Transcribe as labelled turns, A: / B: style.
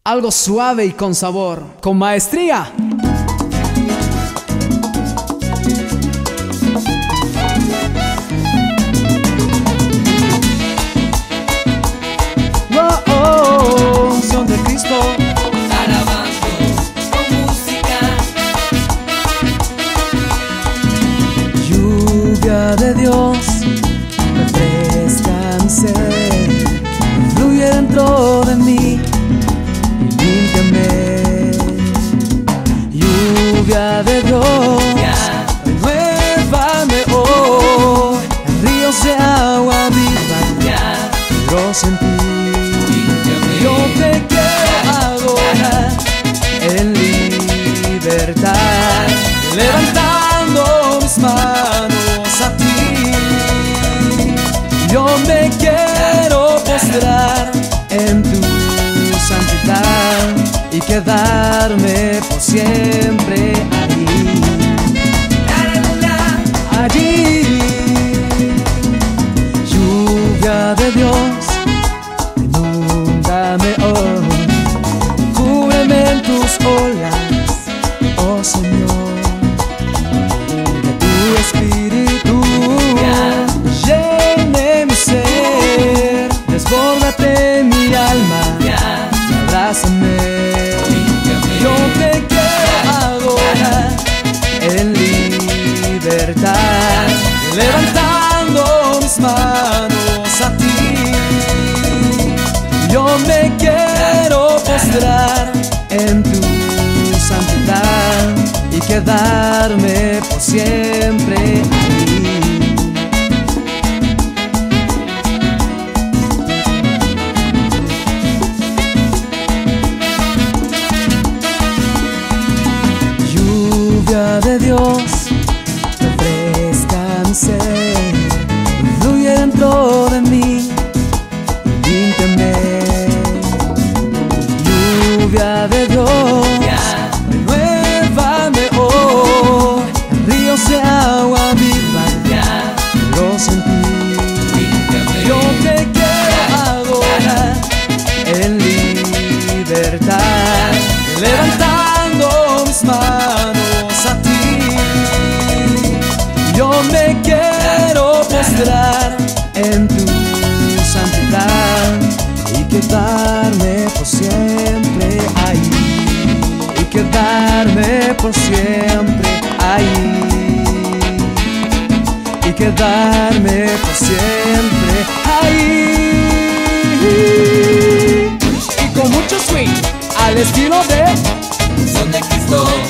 A: algo suave y con sabor, con maestría. Oh, oh, Unción de Cristo.
B: Alabando con música.
A: Lluvia de Dios, refresca mi ser, fluye dentro de mí y límpiame. Lluvia de Dios, renuévame hoy, ríos de agua viva, quiero sentir. Yo te quiero adorar en libertad, levantando mis manos a ti. Yo me quiero postrar en tu santidad y quedarme por siempre allí. Allí, lluvia de Dios, inúndame hoy, cúbreme en tus olas, oh Señor. Que tu espíritu llene mi ser, desbórdate mi alma, abrázame. Yo te quiero adorar en libertad, levantando mis manos a ti. Yo me quiero postrar en tu santidad y quedarme por siempre ahí. Lluvia de Dios, refresca mi ser, fluye dentro de mí, límpiame. Lluvia de Dios, renuévame hoy, ríos de agua viva, quiero sentir. Yo te quiero adorar en libertad, levantando mis manos a ti. Yo me quiero postrar en tu santidad y quedarme por siempre ahí, y quedarme por siempre ahí, y quedarme por siempre ahí. Y con mucho swing al estilo de
B: Unción de Cristo.